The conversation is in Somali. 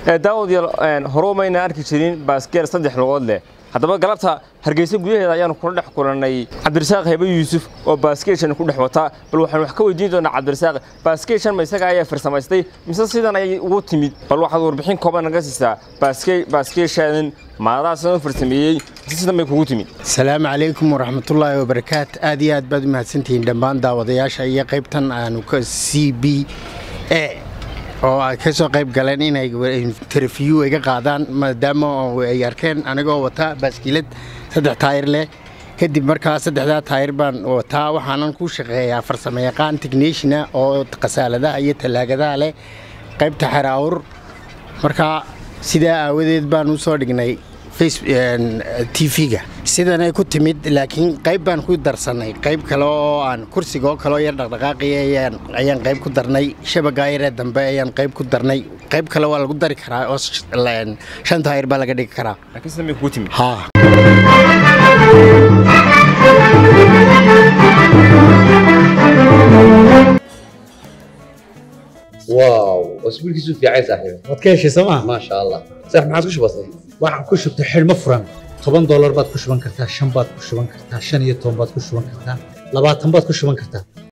daawad horumayna arki jirin baaskeel saddex lugood leh haddaba galabta hargeysa gudaheeda ayaanu kula dhex kulanay Cabdirasaaq Haybe Yuusuf oo baaskiilshan ku dhex wata bal waxaan wax ka weydiin doonaa Cabdirasaaq baaskiilshan ma isaga ayaa farsamaystay mise sidan ay ugu timid bal waxaad warbixin kooban naga siisaa baaskiilshan maadaama soo farsameeyay sidan may kugu timid Assalaamu calaykum waraxmatullaahi wabarakaatuh aad iyo aad baad mahadsantihiin dhammaan daawadayaasha iyo qaybtan aanu ka CBA oo ay ka soo qayb galeen inay interview iga qaadaan maadaama ay arkeen anigoo wata baaskiilad saddex taayir leh kadib markaa saddexda taayir baan wataa waxaanan ku shaqeeyaa farsamayaqaan technician oo qasaaladaha iyo talaagadaha leh qaybta xaraawur markaa sidaa aawadeed baan u soo dhignay TV-ga sidan ay ku timid laakiin qayb baan ku darsanay qayb kale oo aan kursiga oo kale yar dhaqdhaqaaqay ayaan qayb ku darnay shabaga yar dambe ayaan qayb ku darnay qayb kale waa lagu dari karaa oo shan taayir baa laga dhigi karaa laakiin sidan may kugu timid واو واسبوعك يسوي في عيسى صاحبي wadkeeshi Soomaa ما شاء الله صح ما عاد كش بسيط waxaan ku shubtay xilmo furan $10 baad ku shuban kartaa 5 baad ku shuban kartaa 15 baad ku shuban kartaa 20 baad ku shuban kartaa